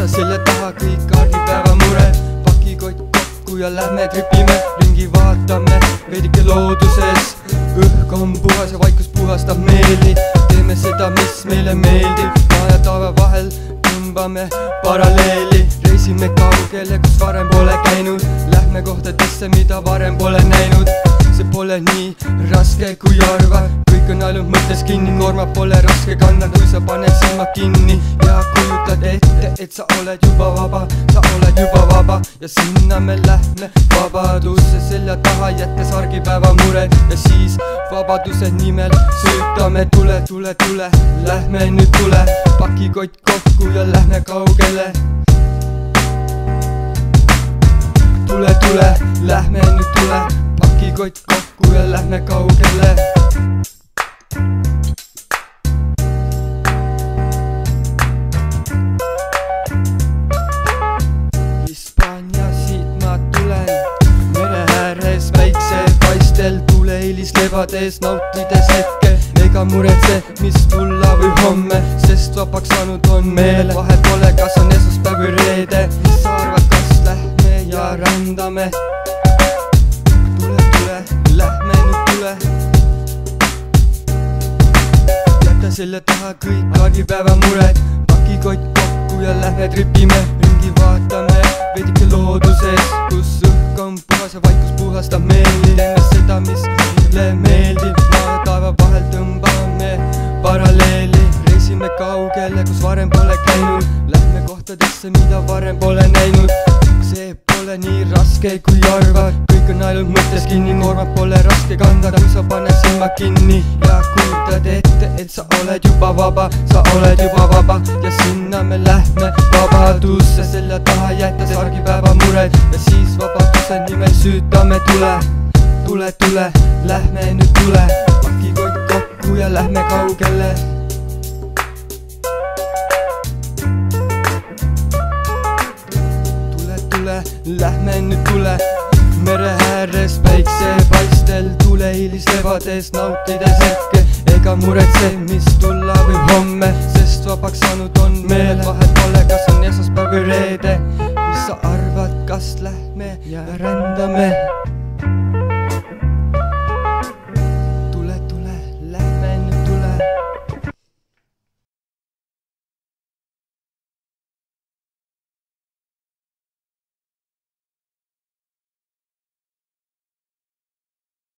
jäta selle taha kõik argipäeva mured, pakikott kokku ja lähme tripime, ringi vaatame veidike looduses. Õhk on puhas ja vaikus puhastab meeli, teeme seda, mis meile meeldib, maa ja taeva vahel tõmbame paralleeli. Reisime kaugele, kus varem pole käinud, lähme kohtadesse, mida varem pole näinud. See pole nii raske kui arvad, kõik on ainult mõttes kinni, koorma pole raske kanda, kui sa paned silmad kinni ja kujutad ette, et sa oled juba vaba, sa oled juba vaba. Ja sinna me lähme vabaduse selja taha, jättes argipäeva mured ja siis vabaduse nimel söötame tule, tule, tule. Lähme nüüd tule, pakikott kokku ja lähme kaugele. Tule, tule, lähme nüüd tule, pakikott kokku ja lähme kaugele. Hispaania siit ma tulen, mere ääres väikse paistel, tuleilis lebades, nautides hetke. Ega muretse, mis tulla või homme, sest vabaks saanud on meel. Vahet pole, kas on esmaspäev või reede, mis sa arvad, kas lähme ja rändame. Tule, tule, lähme nüüd tule. Jäta selle taha kõik argipäeva mured, pakikott kokku ja lähme tripime, ringi vaatame veidike looduses, kus õhk on puhas ja vaikus puhastab meeli. Teeme seda, mis meile meeldib, maa taeva vahel tõmbame paralleeli. Reisime kaugele, kus varem pole käinud, lähme kohtadesse, mida varem pole näinud. See pole nii raske kui arvad, kõik on ainult mõttes kinni, koorma pole raske kanda, kui sa paned silmad kinni ja kujutad ette, et sa oled juba vaba, sa oled juba vaba. Ja sinna me lähme vabadusse selja taha, jättes argipäeva mured ja siis vabaduse nimel süütame tule. Tule, tule, lähme nüüd tule, pakikott kokku ja lähme kaugele. Lähme nüüd tule, mere ääres väikse paistel, tuleilis lebades, nautides hetke. Ega muretse, mis tulla või homme, sest vabaks saanud on meel. Vahet pole, kas on esmaspäev või reede, mis sa arvad, kas lähme ja rändame.